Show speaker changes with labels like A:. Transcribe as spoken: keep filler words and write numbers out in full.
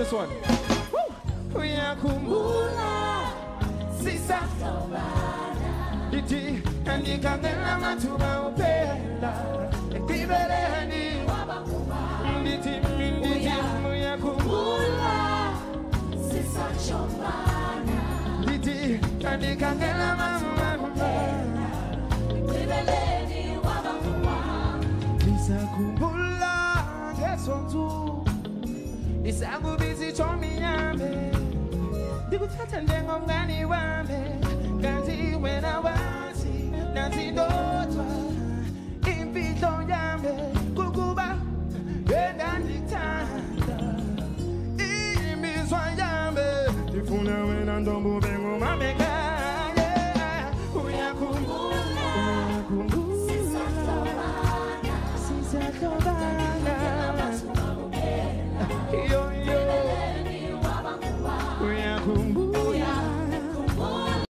A: this one. Uyakumbula sisa Iti Andikangela matuba upela Ekibele hani Nditi Nditi Uyakumbula sisa chobana Nditi Andikangela matuba upela Ekibele hani wabakuwa Nisakumbula Gesontu Nisangu bizi chomi yame Dikutata ndengo mgani wame Kanti wena wasi Nanti dotwa Impito yame Kukuba Wenda ndiktanda Imizwa yame Difuna wena ndombu bengo mameka Uyakumbula Uyakumbula Sisa tobana Sisa tobana Yo yo Uyakumbula